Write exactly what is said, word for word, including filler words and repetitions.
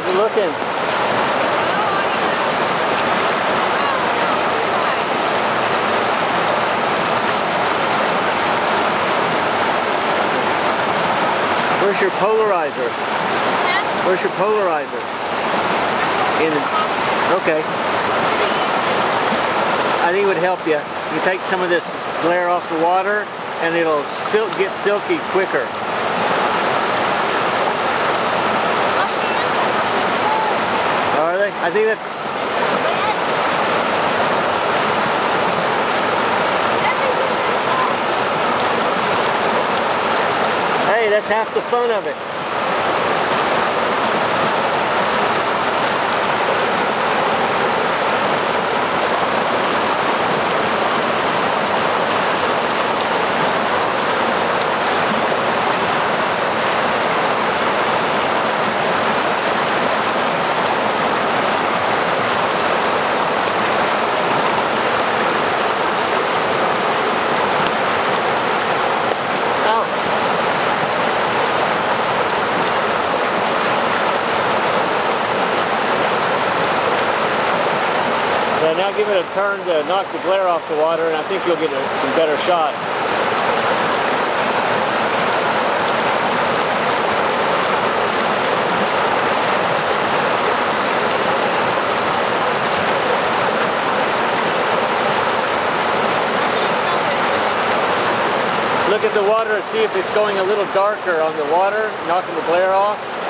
How's it looking? Where's your polarizer? Where's your polarizer? In okay. I think it would help you. You take some of this glare off the water, and it'll still get silky quicker. Are they? I think that's. Hey, that's half the fun of it. Yeah, now give it a turn to knock the glare off the water, and I think you'll get a, some better shots. Look at the water and see if it's going a little darker on the water, knocking the glare off.